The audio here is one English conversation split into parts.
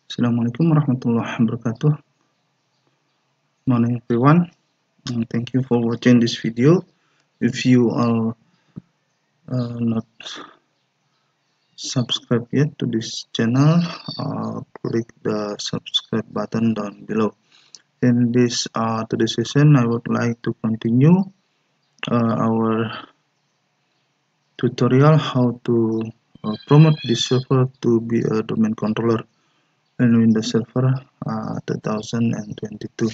Assalamualaikum warahmatullahi wabarakatuh. Morning everyone. Thank you for watching this video. If you are not subscribed yet to this channel, click the subscribe button down below. In this today's session, I would like to continue our tutorial how to promote this server to be a domain controller in Windows Server 2022.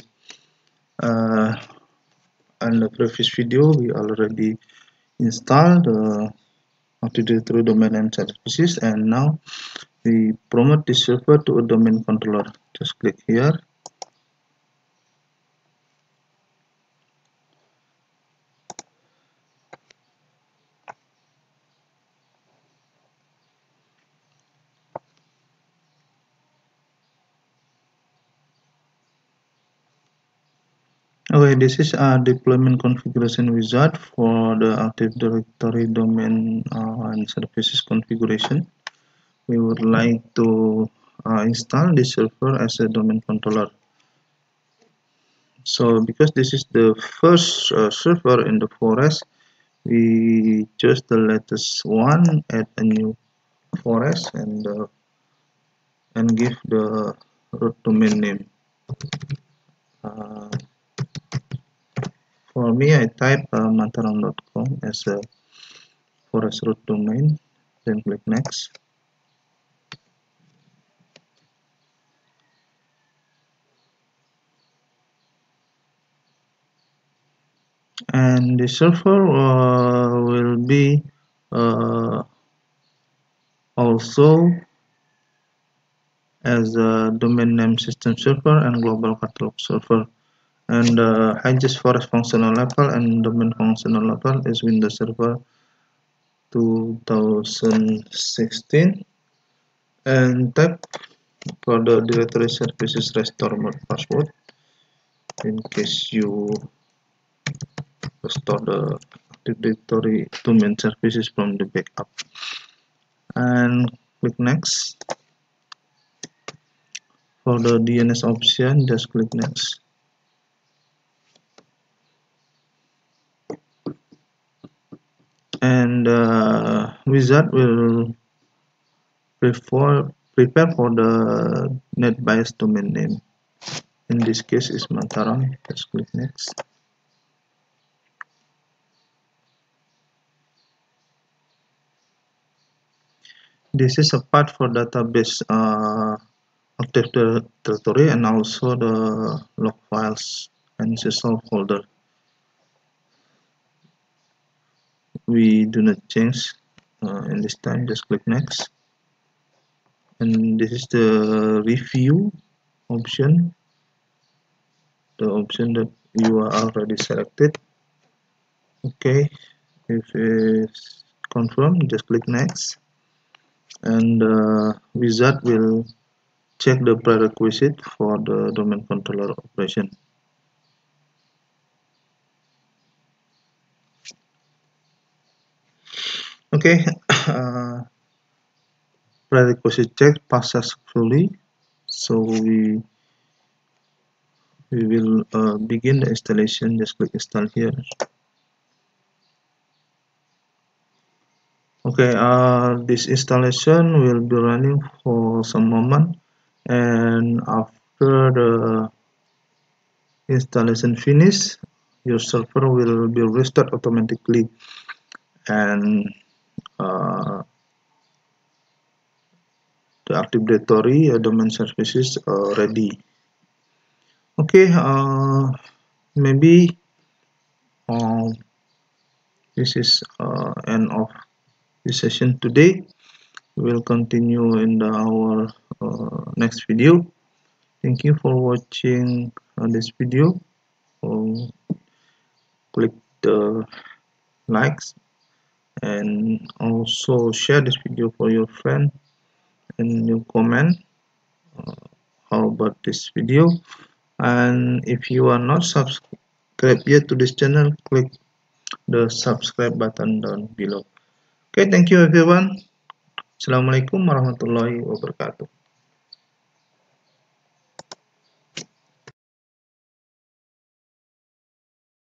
In the previous video, we already installed the Active Directory domain name services, and now we promote this server to a domain controller. Just click here. Okay, this is a deployment configuration wizard for the Active Directory domain and services configuration. We would like to install this server as a domain controller. So because this is the first server in the forest, we chose the latest one, add a new forest, and give the root domain name. For me, I type mataram.com as a forest root domain, then click next. And the server will be also as a domain name system server and global catalog server. And highest forest functional level and domain functional level is Windows Server 2016. And type for the directory services restore password in case you restore the directory domain services from the backup. And click next. For the DNS option, just click next. And wizard will prepare for the NetBIOS domain name. In this case is Mataram. Just click next. This is a part for database Active Directory and also the log files and sysal folder. We do not change in this time. Just click next. And this is the review option, the option that you are already selected. Okay, if it's confirmed, just click next. And wizard will check the prerequisite for the domain controller operation. Okay, prerequisite check passed successfully, so we will begin the installation. Just click install here. Okay, this installation will be running for some moment, and after the installation finish, your server will be restored automatically, and the Active Directory domain services ready. Okay, maybe this is end of this session today. We will continue in our next video. Thank you for watching this video. Click the likes and also share this video for your friend, and you comment how about this video. And if you are not subscribed yet to this channel, click the subscribe button down below. Okay, thank you everyone. Assalamualaikum warahmatullahi wabarakatuh.